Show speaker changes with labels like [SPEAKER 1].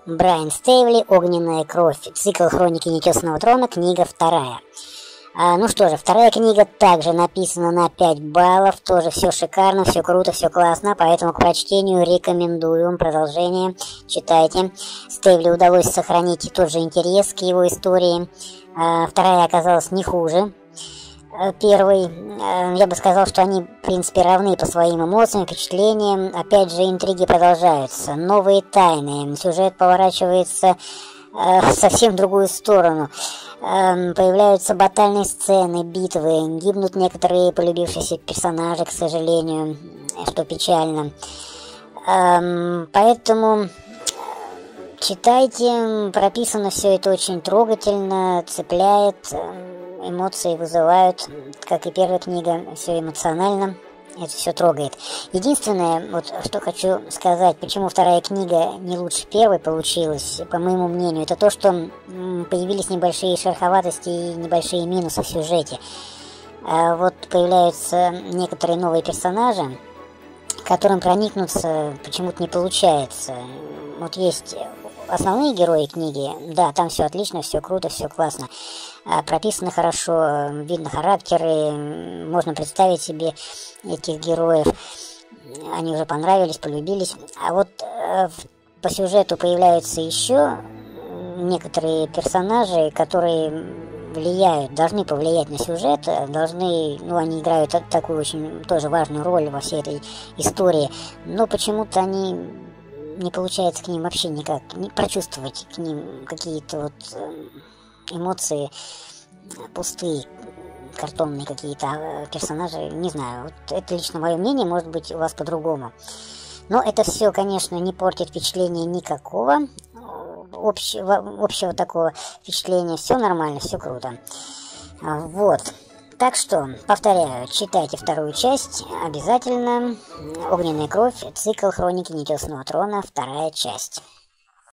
[SPEAKER 1] Брайан Стейвли, «Огненная кровь», цикл «Хроники нетесанного трона», книга 2. Ну что же, вторая книга также написана на 5 баллов, тоже все шикарно, все круто, все классно, поэтому к прочтению рекомендую продолжение, читайте. Стейвли удалось сохранить тот же интерес к его истории, вторая оказалась не хуже первой. Я бы сказал, что они, в принципе, равны по своим эмоциям, впечатлениям. Опять же, интриги продолжаются, новые тайны, сюжет поворачивается в совсем другую сторону. Появляются батальные сцены, битвы, гибнут некоторые полюбившиеся персонажи, к сожалению, что печально. Поэтому читайте, прописано все это очень трогательно, цепляет, эмоции вызывают, как и первая книга, все эмоционально, это все трогает. Единственное, вот что хочу сказать, почему вторая книга не лучше первой получилась, по моему мнению, это то, что появились небольшие шероховатости и небольшие минусы в сюжете. Вот появляются некоторые новые персонажи, которым проникнуться почему-то не получается. Вот есть основные герои книги, да, там все отлично, все круто, все классно, прописано хорошо, видно характеры, можно представить себе этих героев, они уже понравились, полюбились. А вот по сюжету появляются еще некоторые персонажи, которые влияют, должны повлиять на сюжет, должны, ну, они играют такую очень тоже важную роль во всей этой истории, но почему-то они не получается к ним вообще никак не прочувствовать к ним какие-то вот эмоции пустые, картонные какие-то персонажи, не знаю, вот это лично мое мнение, может быть у вас по-другому. Но это все, конечно, не портит впечатление никакого, общего такого впечатления, все нормально, все круто. Вот. Так что, повторяю, читайте вторую часть обязательно. «Огненная кровь», цикл «Хроники нетесанного трона», 2 часть.